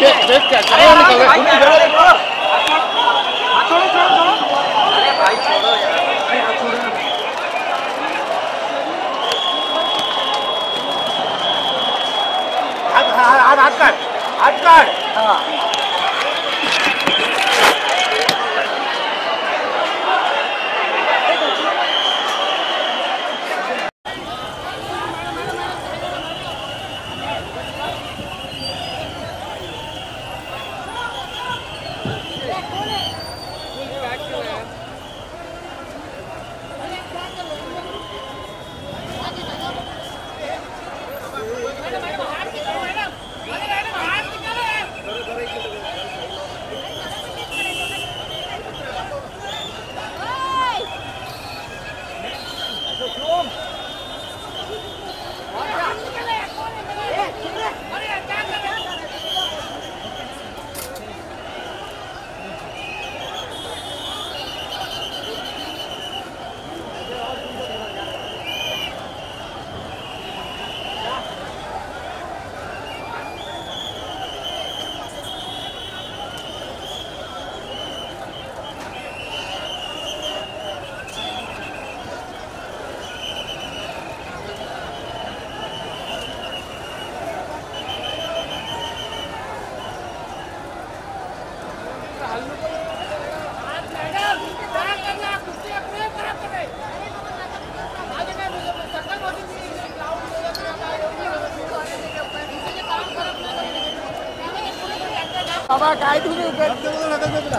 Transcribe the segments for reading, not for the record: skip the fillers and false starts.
बाबा काय तुम्ही उपयोग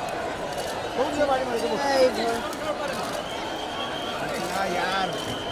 यार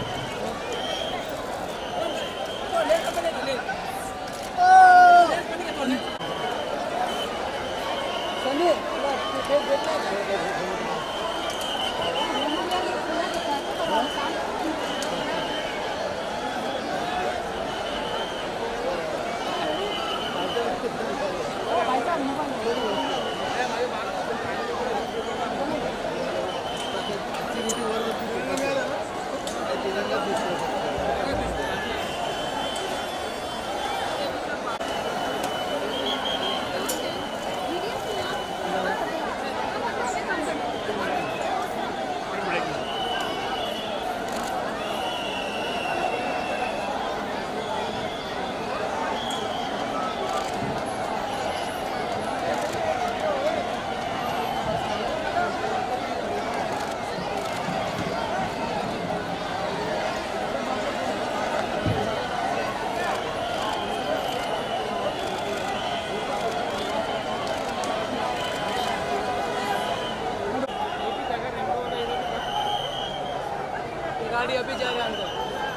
गाड़ी अभी जा रहा है अंदर।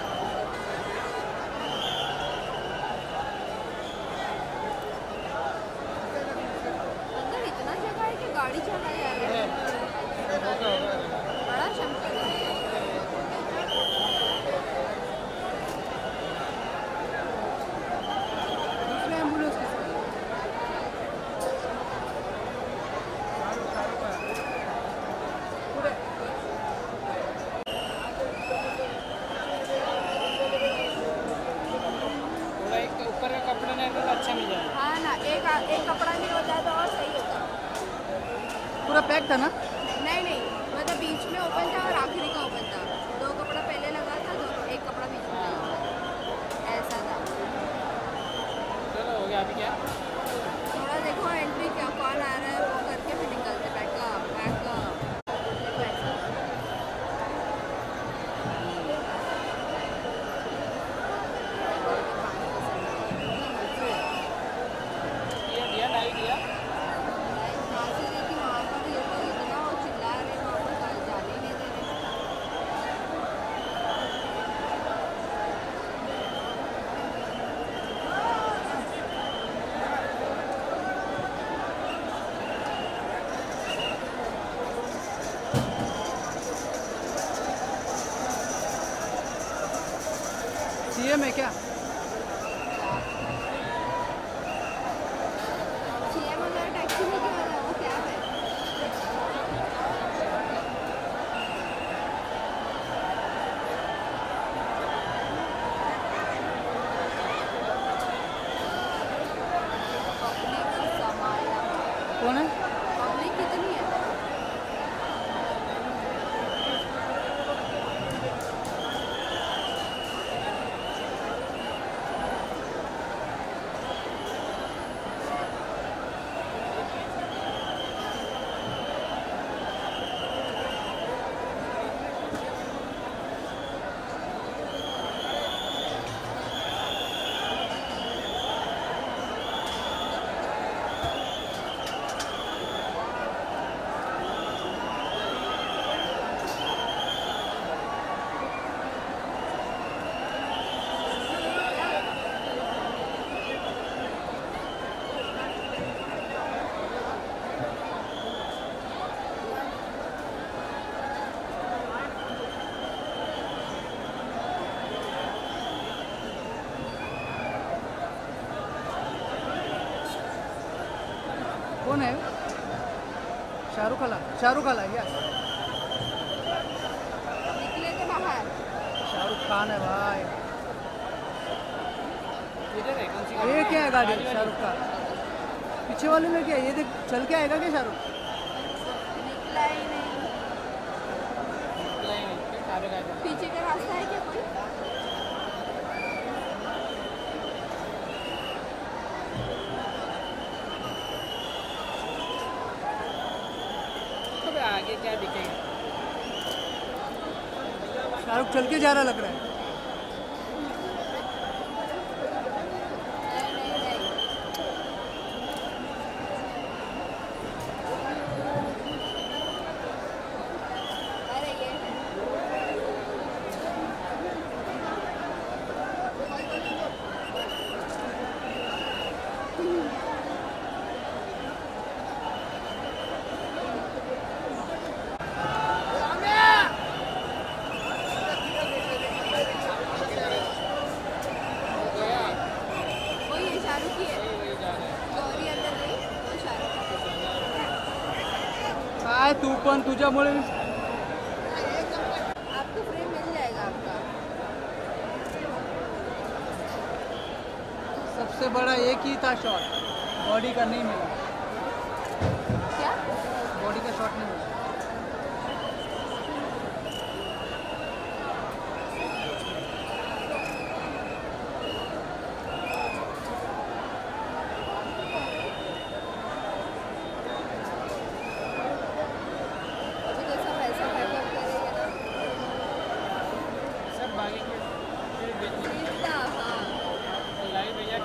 अंदर इतना जगह है कि गाड़ी चला जा रहा है। बड़ा शंकर है। दूसरे एम्बुलेंस के साथ कपड़ा नहीं तो अच्छा मिल जाएगा। हाँ ना, एक कपड़ा नहीं हो जाए तो और सही होता। पूरा पैक था ना? नहीं नहीं, मतलब बीच में ओपन था और आखिरी का ओपन था। दो कपड़ा पहले लगा था, एक कपड़ा बीच में लगा, ऐसा था। चलो हो गया। अभी क्या थोड़ा देखो एंट्री क्या कौन आ रहा है वो करके फिर निकलते। कौन है? पब्लिक कितनी है? कौन है? शाहरुख खाला क्या? निकले तो बाहर। शाहरुख खान है भाई। इधर है कौन सी ये क्या है गाड़ी शाहरुख का? पीछे वाले में क्या है? ये देख चल के आएगा क्या शाहरुख? निकला ही नहीं। पीछे का रास्ता है क्या कोई? आगे क्या दिखेगा? शाहरुख चल के जा रहा लग रहा है। अरे ये वही है, शाहरुख ही है। गौरी अंदर गई वो शाहरुख। काय तू पण तुझ्यामुळे आपको फ्रेम मिल जाएगा आपका। सबसे बड़ा एक ही था शॉट, बॉडी का नहीं मिला। क्या? बॉडी का शॉट नहीं मिला। अभी तो सब ऐसा बैकअप करेंगे ना। सब भागेंगे फिर बेचने सीधा हाँ। लाई भैया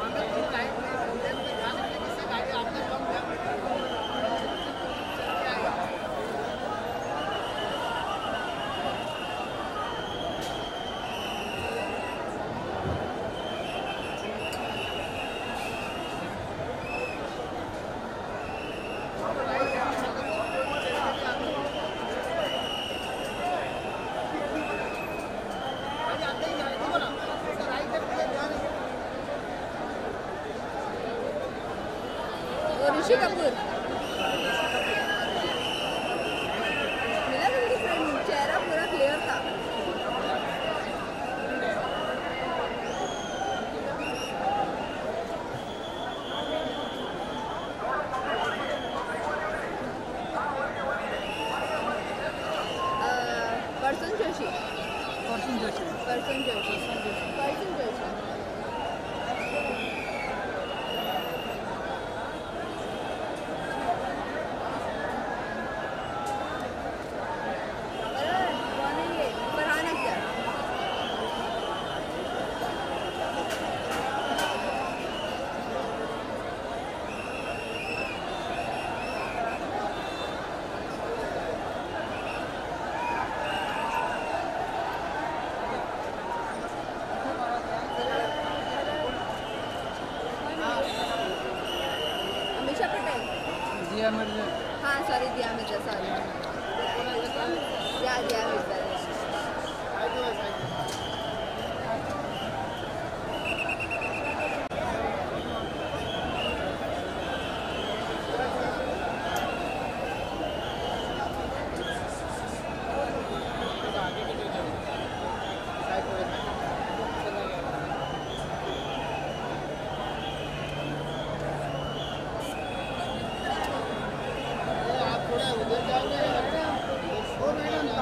और ऋषि कपूर मिला तुमको फ्रेंड? चेहरा पूरा क्लियर था। Person Joshi. Person Joshi. Person Joshi. Person Joshi. कौन है ये? फरहान अख्तर। अमीषा पटेल। दिया मिर्जा। हाँ सॉरी, दिया मिर्जा, सॉरी। दिया मिर्जा।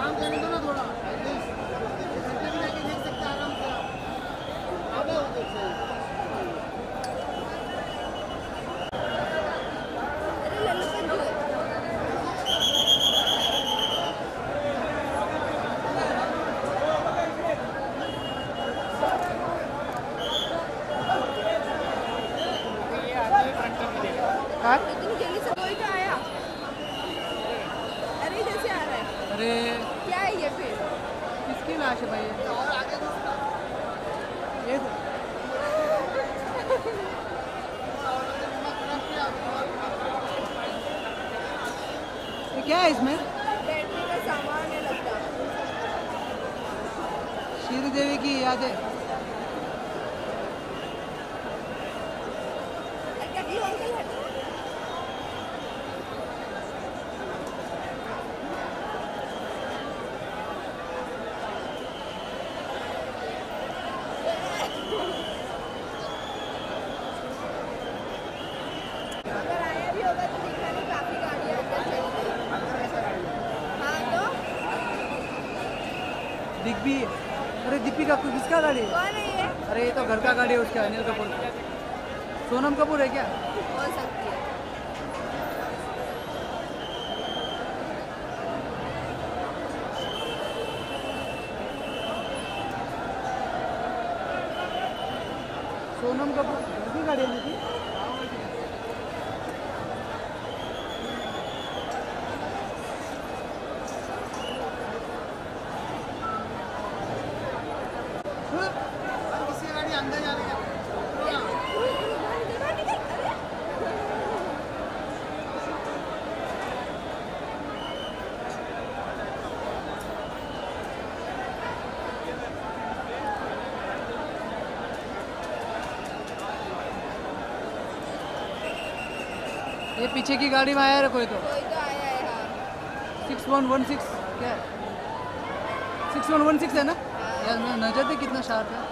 काम करने दो ना थोड़ा घर पे भी जाके देख सकते हैं आराम से आप। आगे उधर से अरे लल्लू पंजू ये आदमी फ्रंट में देगा हाँ? इतनी जल्दी से कोई तो आया। अरे इधर से आ रहा है। अरे क्या है ये फिर? किसकी लाश है भाई ये ये क्या है इसमें? बैटरी का सामान है लगता। श्री देवी की यादें। अरे क्या ये अंकल हटो। अगर आया भी होगा तो देखा नहीं काफी गाड़ियाँ अंदर चली गई। हाँ तो दिग्बी अरे दीपिका किसका गाड़ी है? कौन है ये? अरे ये तो घर का गाड़ी है उसका अनिल कपूर का। सोनम कपूर है क्या? हो सकती है। सोनम कपूर घर की गाड़ी है ना जी? किसी गाड़ी अंदर जा रही है ये पीछे की गाड़ी में आया है कोई तो कोई तो आया है। हाँ 6116 क्या है 6116 है ना यार मैं नजर दे कितना शार्प है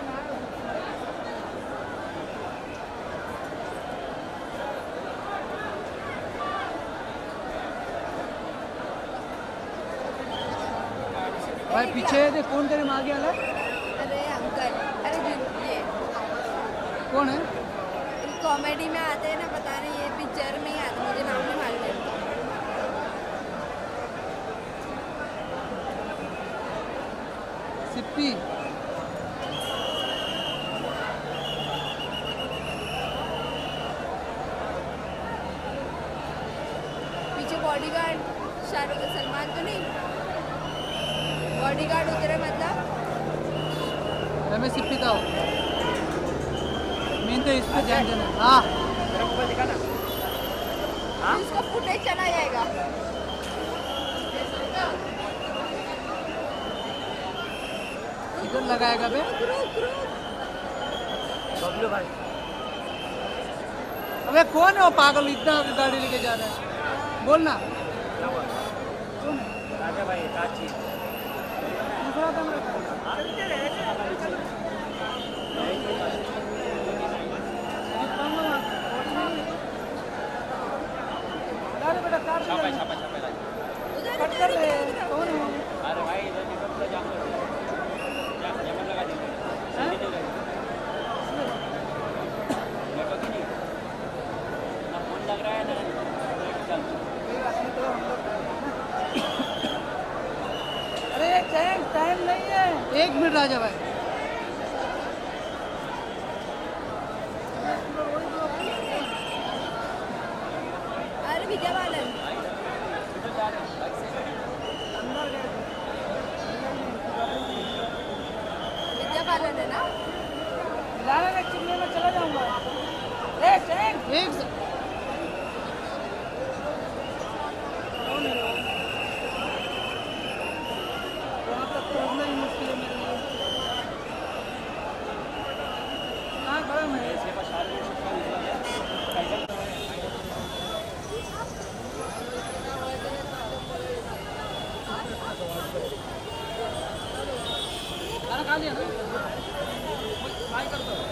भाई पीछे है देख कौन तेरे में आगे वाला है? अरे अंकल अरे ये कौन है कॉमेडी में आते हैं ना पता नहीं ये पिक्चर में ही आते मुझे नाम नहीं मालूम है। सिप्पी पीछे बॉडीगार्ड शाहरुख सलमान तो नहीं बॉडीगार्ड उतरे मतलब मैं सिप्पी था मेन तो इस पर ध्यान देना हाँ मेरा मोबाइल दिखा ना इसका फुटेज चला जाएगा। इधर लगाएगा बे रुक रुक बबलू भाई अबे कौन है वो पागल इतना गाड़ी लेके जा रहा है बोल ना क्या हुआ राजा भाई काची दूसरा कैमरा बेटा कार छापा छापा छापा उधर कट कर ले उधर कौन है अरे भाई इधर निकल तो जाम कर जमन लगा दी सीधी नहीं लगी मैं कभी नहीं ना फोन लग रहा है ना चल अरे टाइम नहीं है 1 मिनट राजा भाई अरे विजय बालन विजय बालन है ना लाला ने चिल्ले में चला जाऊंगा एक वहाँ तक पहुँचना ही मुश्किल है मेरे लिए कहाँ खड़ा मैं इसके पास शाहरुख खान खाना खा लिया ना ट्राई कर दो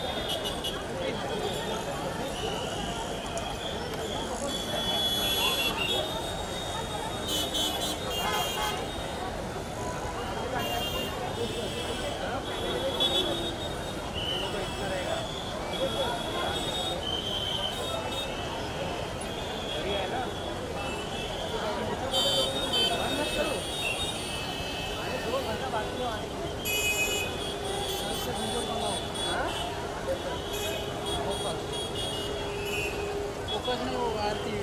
फोकस नहीं होगा आरती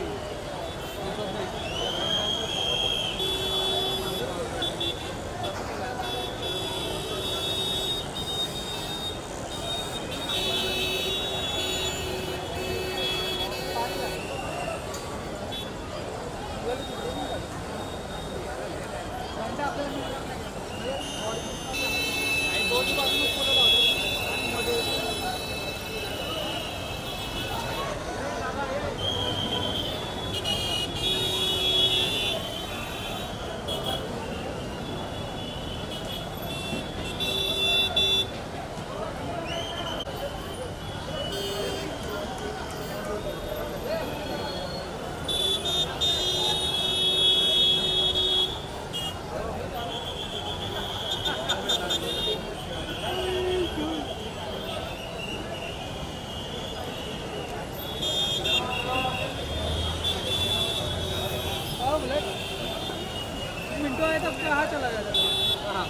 मिनटों आए तब कहाँ चला जाता है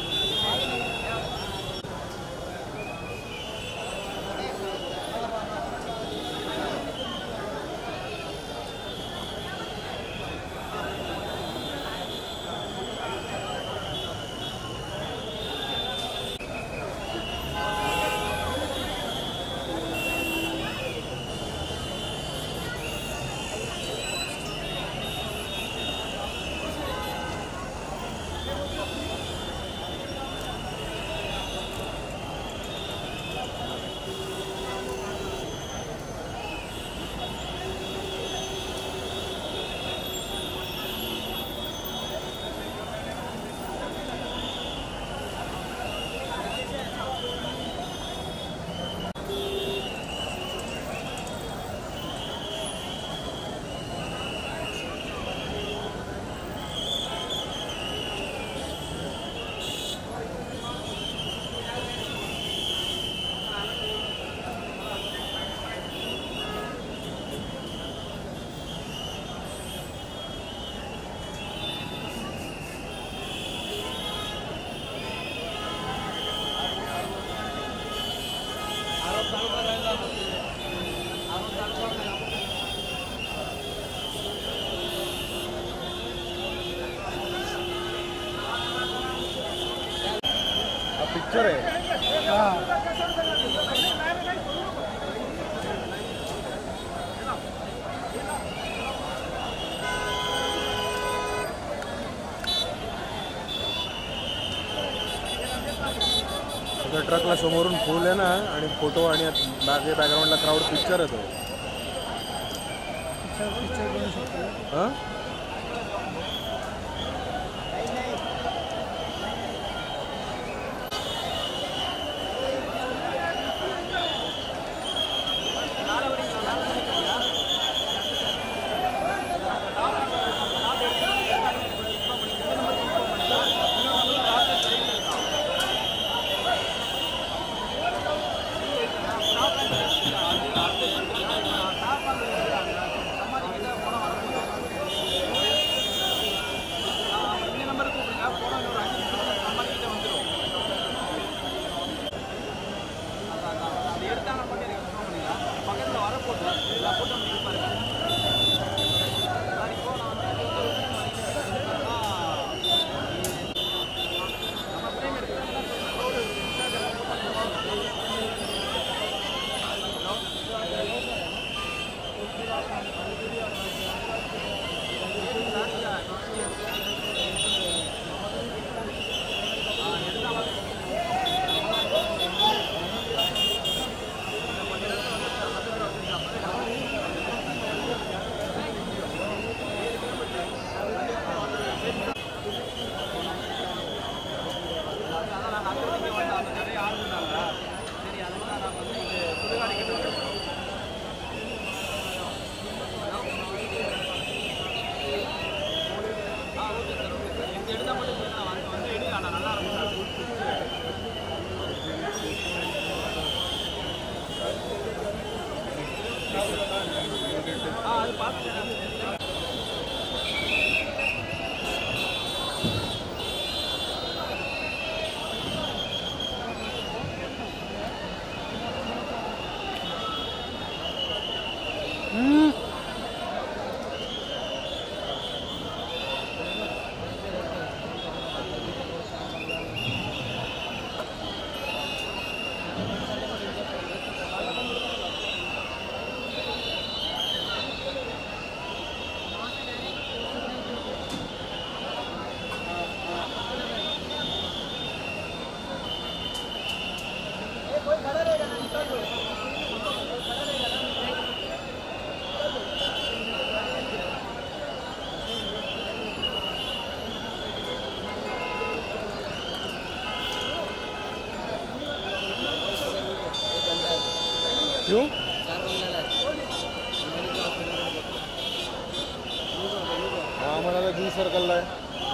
पिक्चर है हाँ ट्रकला समोरून फुल आहे ना आणि फोटो आणि मागे बॅकग्राऊंडला क्राऊड पिक्चर आहे तो हां क्यों? हा मला तर बी सर्कलला आहे.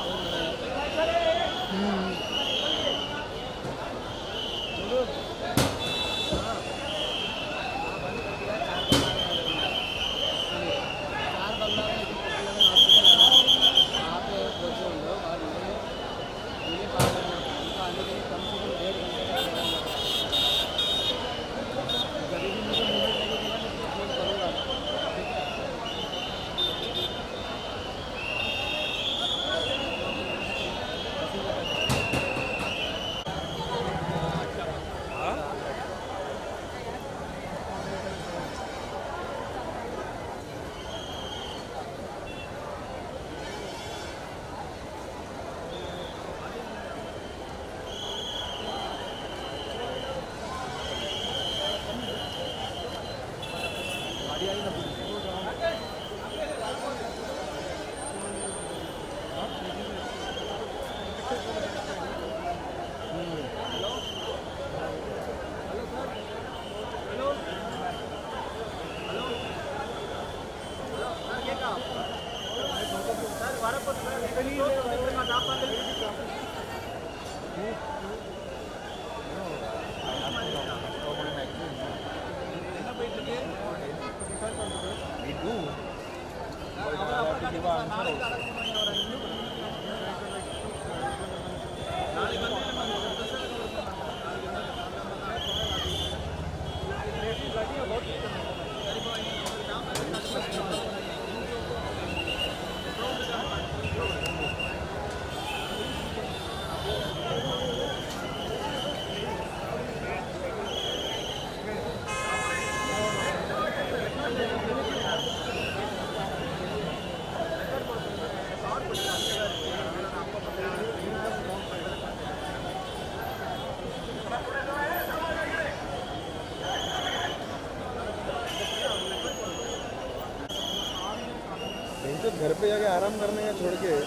घर पे जाके आराम करने का छोड़ के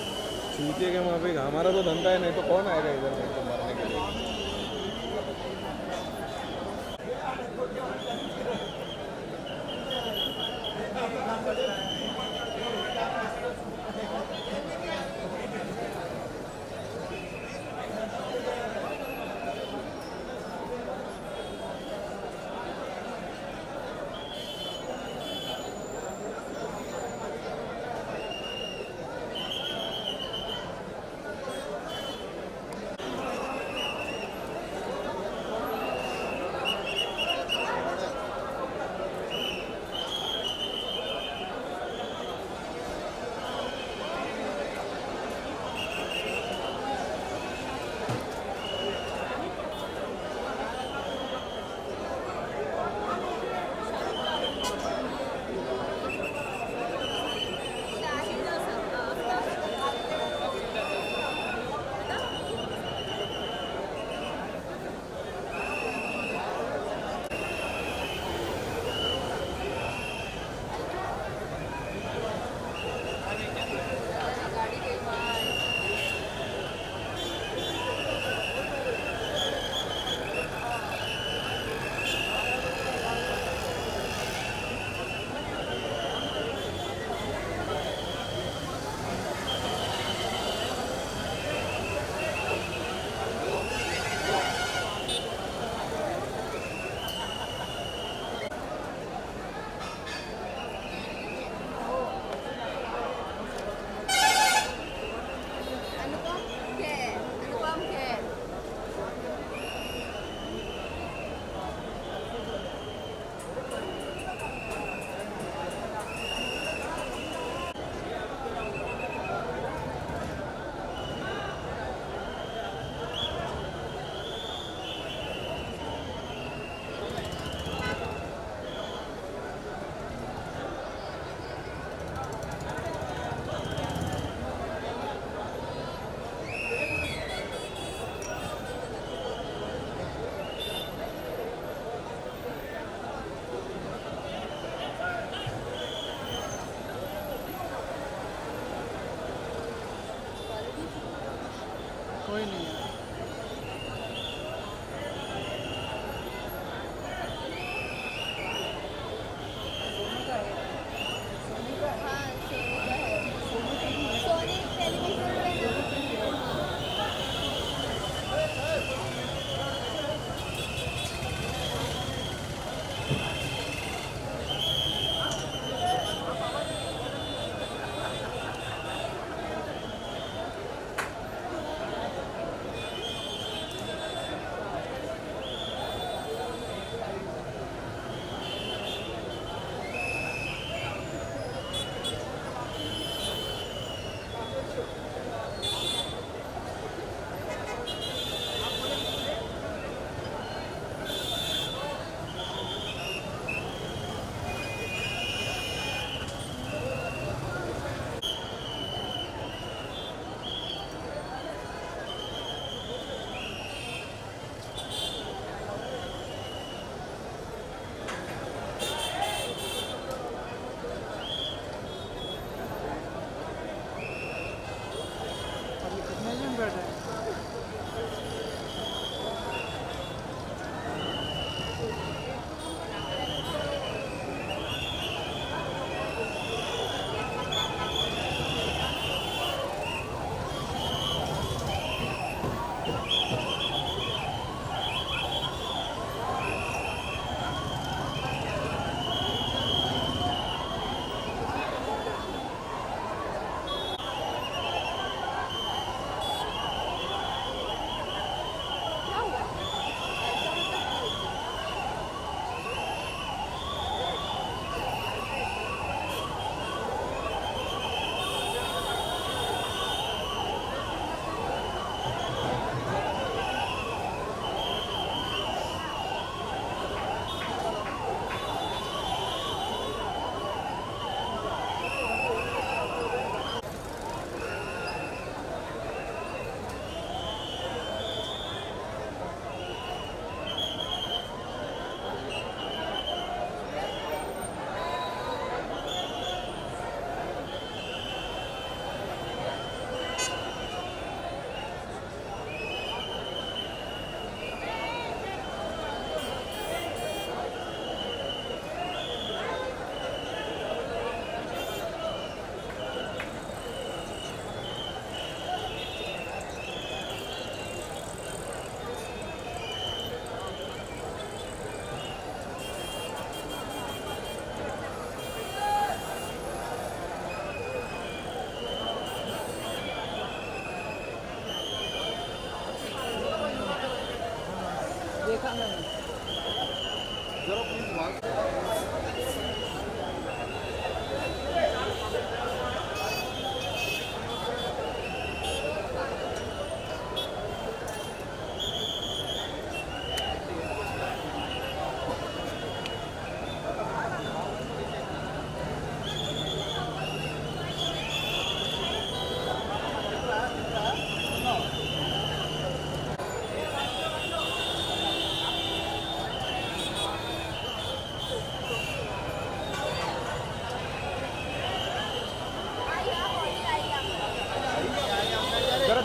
चूतिए के वहाँ पे हमारा तो धंधा है, नहीं तो कौन आएगा इधर मेरे को मारने के लिए. कोई नहीं है.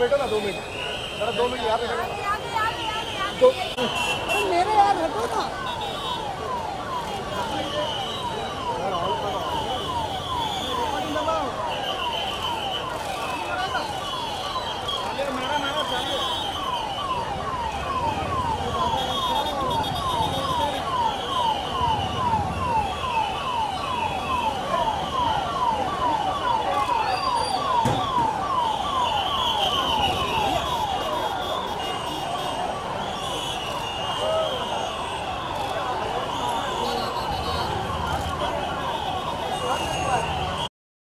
बैठो ना 2 मिनट, जरा 2 मिनट यहाँ पे बैठो। आगे आगे आगे आगे आगे दो, अरे मेरे यार हटो ना।